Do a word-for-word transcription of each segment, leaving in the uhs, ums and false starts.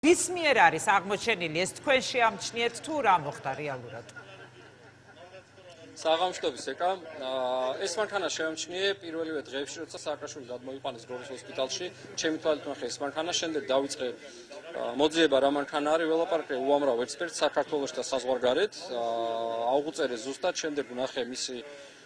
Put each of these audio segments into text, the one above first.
ვის მიერ არის აღმოჩენილი ეს თქვენ შეამჩნიეთ თუ რა მოხდა რეალურად? საღამოშტობის ეკა ეს მანქანა შეამჩნიე პირველივე დღეებში, როცა სააკაშვილი გადმოიყვანეს გორის ჰოსპიტალში, ჩემი თვალით ნახე ეს მანქანა, შემდეგ დავიწყე მოძიება რა მანქანა არის, ველაპარაკე უამრავ ექსპერტს საქართველოში და საზღვარგარეთ, აუღუწერე ზუსტად, შემდეგ ვნახე მისი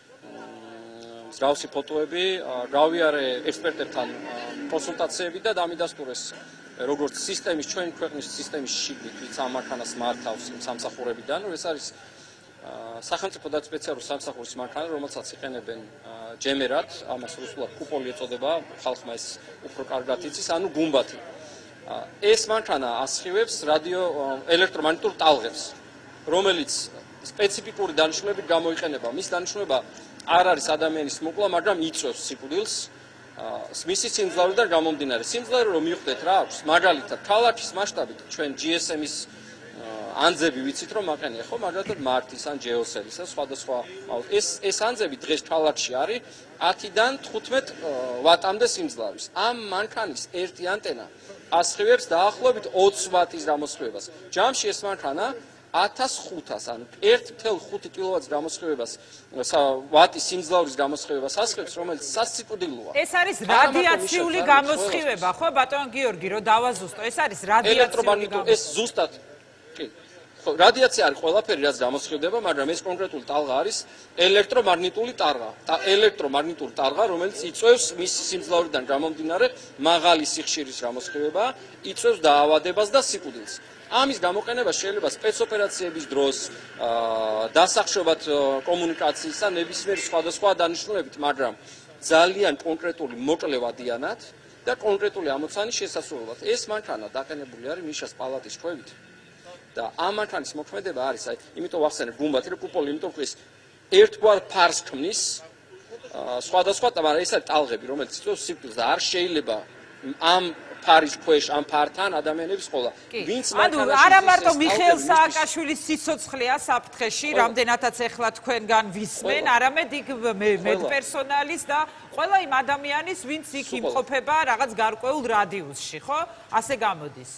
მსგავსი ფოტოები, გავიარე ექსპერტებთან კონსულტაციები და დამიდასტურეს როგორც სისტემის, ჩვენი ქვეყნის სისტემის შიგნით, ვინც ამ მანქანას მართავს სამსახურებიდან, ეს არის სახელმწიფო და სპეციალური სამსახურის მანქანა, რომელსაც იყენებენ ჯემერად, ამას რუსულად კუპოლი ეწოდება, ხალხმა ეს უფრო კარგად იცის, ანუ გუმბათი. ეს მანქანა ასხივებს რადიო ელექტრომაგნიტურ ტალღებს, რომელიც სპეციფიკური დანიშნულებით გამოიყენება. მის დანიშნულება არ არის ადამიანის მოკვლა, მაგრამ იწვევს სიკვდილს. მისი სიმძლავრიდან გამომდინარე. სიმძლავრი რომ მივხვდეთ რა აქვს, მაგალითად, ქალაქის მასშტაბით ჩვენ ჯი ეს ემის ანძები ვიცით რომ მაყენია ხო, მაგალითად მარტის ან ჯეოსელის და სხვადასხვა ეს ეს ანძები დღეს ქალაქში არის ათიდან თხუთმეტ ვატამდე სიმძლავრის. ამ მანქანის ერთი ანტენა ასხივებს დაახლოებით ოცი ვატის გამოსხივებას. ჯამში ეს მანქანა ათას ხუთას ან ერთი კoma ხუთი კილოვატის გამოსხივებას ვატის სიმძლავრის გამოსხივებას ასხივებს, რომელიც სასიკვდილოა. ეს არის რადიაციული გამოსხივება, ხო ბატონ გიორგი, რომ დავაზუსტო, ეს არის რადიაციული გამოსხივება. ეს ზუსტად ხო, რადიაცია არის ყველაფერი, რაც გამოსხივდება, მაგრამ ეს კონკრეტული ტალღა არის ელექტრომაგნიტური ტალღა. ელექტრომაგნიტური ტალღა, რომელიც იწვევს მის სიმძლავრიდან გამომდინარე მაღალი სიხშირის გამოსხივება, იწვევს დაავადებას და სიკვდილს. ამის გამოყენება შეიძლება სპეცოპერაციების დროს, დასახშობად კომუნიკაციის და ნებისმიერი სხვადასხვა დანიშნულებით, მაგრამ ძალიან კონკრეტული მოკლევადიანად და კონკრეტული ამოცანის შესასრულებლად. ეს მანქანა დაყენებული არის მიშას პალატის ჩვევით. და ამ მანქანის მოქმედება არის, აი, იმიტომ ვახსენებ გუმბათი, რომ კუპოლი, იმიტომ რომ ეს ერთგვარ ფარს ქმნის, სხვადასხვა, მაგრამ ეს არის ტალღები, რომელიც იწვევს სიკვდილს და არ შეიძლება ამ ფარის ქვეშ, ამ ფართან ადამიანების ყოლა. ვინც მანქანაში ანუ არა მარტო მიხეილ სააკაშვილის სიცოცხლეა საფრთხეში, რამდენადაც ეხლა თქვენგან ვისმენ, არამედ იქ მედპერსონალის და ყველა იმ ადამიანის, ვინც იქ იმყოფება რაღაც გარკვეულ რადიუსში, ხო? ასე გამოდის.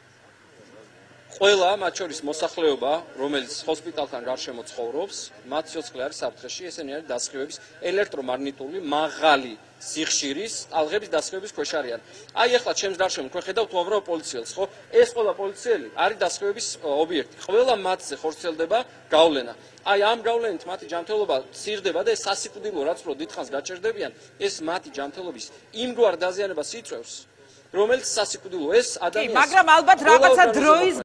ყველა, მათ შორის მოსახლეობა, რომელიც ჰოსპიტალთან გარშემო ცხოვრობს, მათ სიცოცხლე არის საფრთხეში, ესენი არის დასხივების ელექტრომაგნიტური მაღალი სიხშირის ტალღების დასხივების ქვეშ არიან. აი ახლა ჩემს გარშემო ხედავთ უამრავ პოლიციელს, ხო? ეს ყველა პოლიციელი არის დასხივების ობიექტი. ყველა მათზე ხორციელდება გავლენა. აი ამ გავლენით მათი ჯანმრთელობა ცირდება და ეს სასიკვდილო რაც უფრო დიდხანს გაჩერდებიან, ეს მათი ჯანმრთელობის იმგვარ დაზიანებას იწვევს, რომელიც სასიკვდილო ეს ადამიანს. კი, მაგრამ ალბათ რაღაცა დროის